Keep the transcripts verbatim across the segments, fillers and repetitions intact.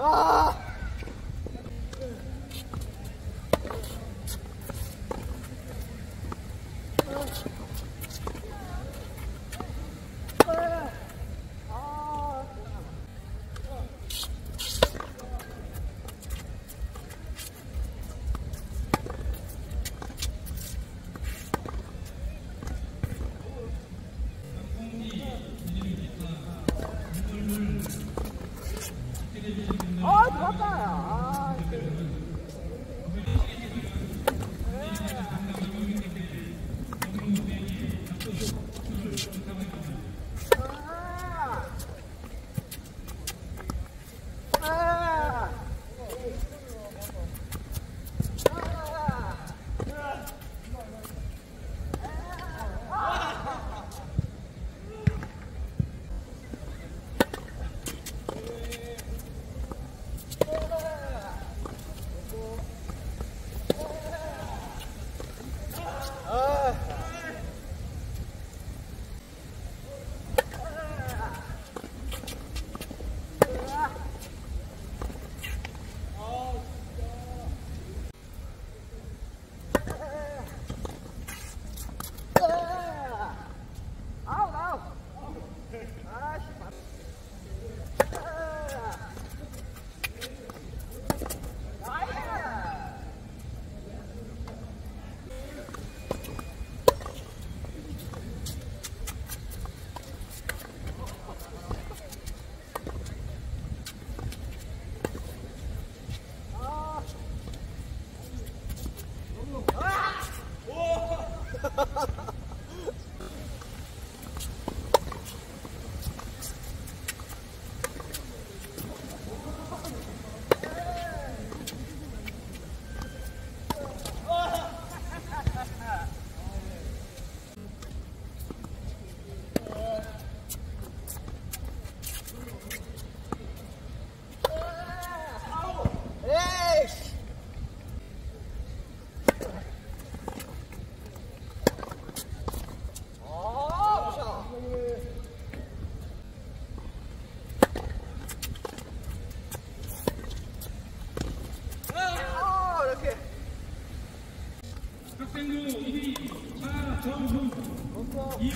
아! 아, 들어갔다. 아, 학생부 일 위 차정훈, 이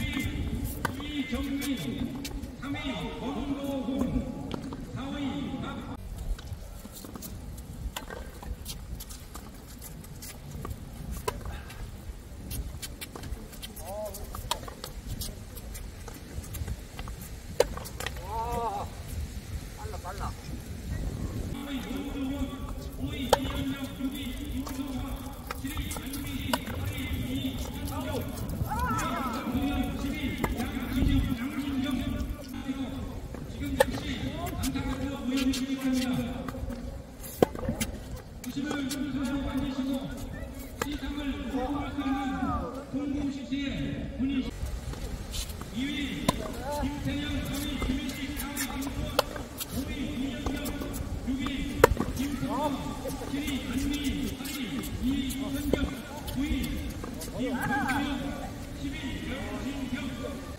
위 이정민, 삼 위 권도훈, 사 위 박 와, 빨라, 빨라. 사 위 노동훈, 오 위 이현영, 육 위 이우성화, 칠 위 안민희, 팔 위 이현정, 구 위 김동현, 십 위 양진영, 양진경. 그리고 지금 즉시 안타깝고 무혐의 바랍니다. 구십을 순서로 만드시고 시상을 공부할 수 있는 공부 시시에 문의. 이 위 김태영, 삼 위 김현식, 사 위 김수원, 오 위 이현정, 육 위 김성호, 칠 위 안민희, 팔 위 이현정, 구 위 김성규, 십 위 명진경.